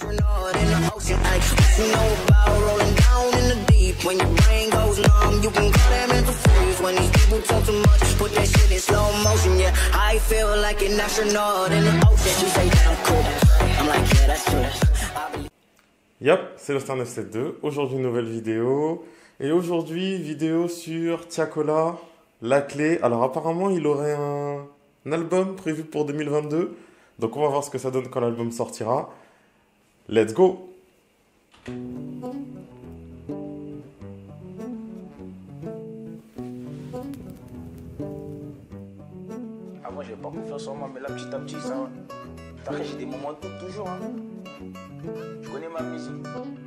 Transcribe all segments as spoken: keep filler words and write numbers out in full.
astronaut in the ocean, ay, what you know about rolling down in the deep. When your brain goes numb, you can call that mental freeze. When these people talk too much, put that shit in slow motion, yeah. I feel like an astronaut in the ocean. She say that I'm cool, I'm like, yeah, that's true. Yep, c'est le Star neuf cent soixante-deux. Aujourd'hui, une nouvelle vidéo. Et aujourd'hui, vidéo sur Tiakola, La Clé. Alors, apparemment, il aurait un, un album prévu pour deux mille vingt-deux. Donc, on va voir ce que ça donne quand l'album sortira. Let's go! Avant, j'avais pas confiance en moi, mais là, petit à petit, ça va. Après, j'ai des moments de doute toujours. Hein. Je connais ma musique.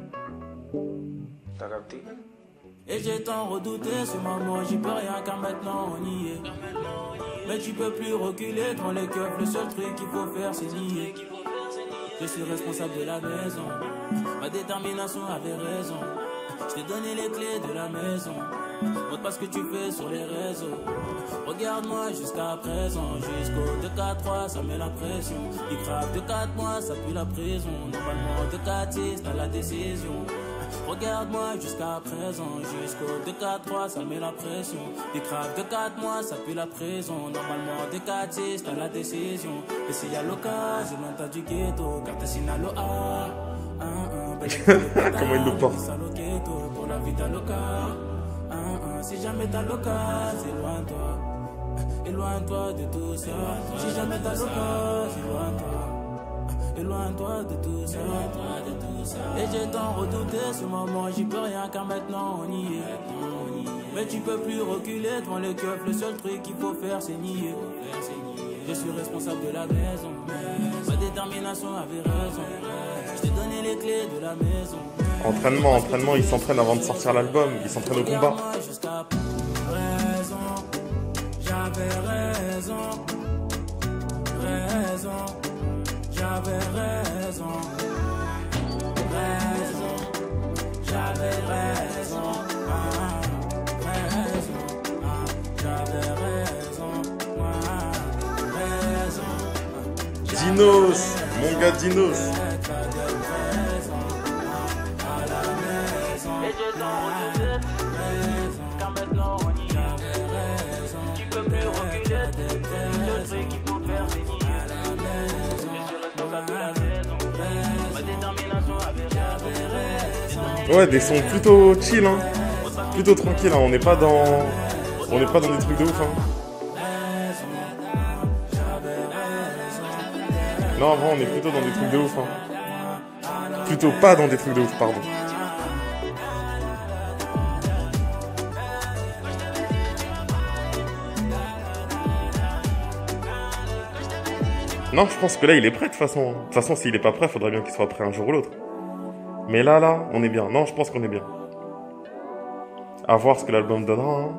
T'as capté? Et j'ai tant redouté ce moment, j'y peux rien car maintenant on y est. Mais tu peux plus reculer dans les keufs, le seul truc qu'il faut faire c'est nier. Je suis responsable de la maison, ma détermination avait raison. Je t'ai donné les clés de la maison, montre pas ce que tu fais sur les réseaux. Regarde-moi jusqu'à présent, jusqu'au deux quatre trois ça met la pression. Il crave de quatre mois, ça pue la prison. Normalement deux quatre six t'as la décision. Regarde-moi jusqu'à présent, jusqu'au deux quatre trois ça met la pression. Il crave de quatre mois, ça pue la prison. Normalement deux quatre six t'as la décision. Et s'il y a l'occasion, l'entend du ghetto, car t'es sinalo A. Comment il nous porte? Pour la vie t'as l'occasion. Si jamais t'as l'occasion, éloigne-toi. Éloigne-toi de tout ça. Si jamais t'as l'occasion, éloigne-toi. Éloigne-toi de tout ça. Et j'ai tant redouté ce moment, j'y peux rien car maintenant on y est. Mais tu peux plus reculer devant les keufs, le seul truc qu'il faut faire c'est nier. Je suis responsable de la maison, ma détermination avait raison. Je t'ai donné les clés de la maison. Entraînement, entraînement, il s'entraîne avant de sortir l'album, il s'entraîne au combat. Raison, j'avais raison, raison, j'avais raison, raison, j'avais raison, ah, raison, ah, j'avais raison, ah, raison. Dinos, mon gars Dinos. Ouais, des sons plutôt chill, hein. Plutôt tranquille, hein. On n'est pas dans, on n'est pas dans des trucs de ouf, hein. Non, avant, on est plutôt dans des trucs de ouf, hein. Plutôt pas dans des trucs de ouf, pardon. Non, je pense que là, il est prêt de toute façon. De toute façon, s'il est pas prêt, faudrait bien qu'il soit prêt un jour ou l'autre. Mais là, là, on est bien. Non, je pense qu'on est bien. À voir ce que l'album donnera. Hein.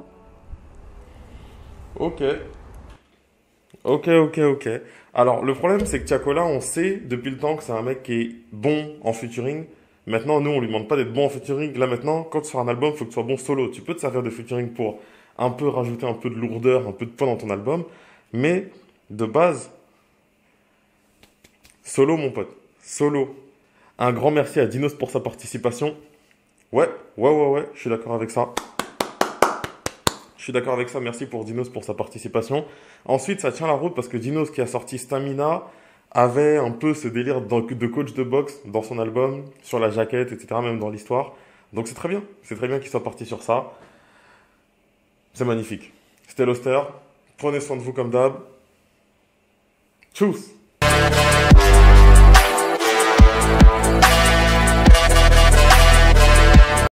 Ok. Ok, ok, ok. Alors, le problème, c'est que Tiakola, on sait depuis le temps que c'est un mec qui est bon en featuring. Maintenant, nous, on lui demande pas d'être bon en featuring. Là, maintenant, quand tu sors un album, il faut que tu sois bon solo. Tu peux te servir de featuring pour un peu rajouter un peu de lourdeur, un peu de poids dans ton album. Mais, de base, solo, mon pote. Solo. Un grand merci à Dinos pour sa participation. Ouais, ouais, ouais, ouais, je suis d'accord avec ça. Je suis d'accord avec ça, merci pour Dinos pour sa participation. Ensuite, ça tient la route parce que Dinos qui a sorti Stamina avait un peu ce délire de coach de boxe dans son album, sur la jaquette, et cetera, même dans l'histoire. Donc c'est très bien, c'est très bien qu'il soit parti sur ça. C'est magnifique. C'était l'Oster. Prenez soin de vous comme d'hab. Tchuss!